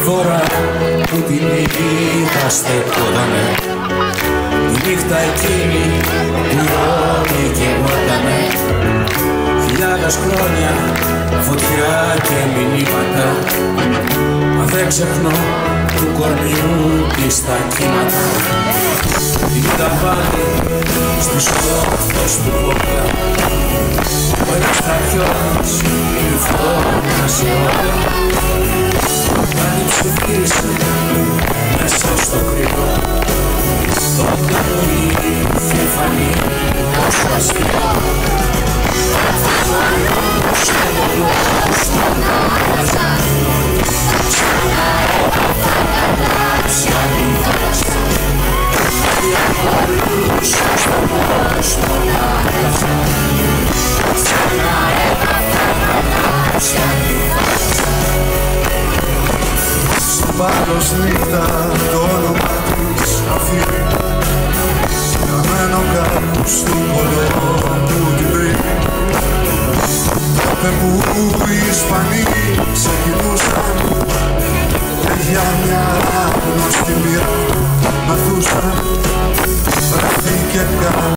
φορά που την είδα στεκότανε, τη νύχτα εκείνη που όλοι γεμότανε, χιλιάδες χρόνια φωτιά και μηνύματα, μα δεν ξεχνώ του κορμιού της τα κύματα. Την είδα πάλι στις όχθες του πόδια, ο ένας στρατιώτης η φώνασε όλα, πάλι ψηφίρισε μέσα στο κρύο, τότε μου είχε φανεί όσο αστείο. Πάντως νύχτα το όνομα της αφήνει, γραμμένο κάπου στην κολό την βρει. Τότε που οι Ισπανοί ξεκινούσαν και για μια γνωστή μοίρα μαθούσαν, βρέθηκε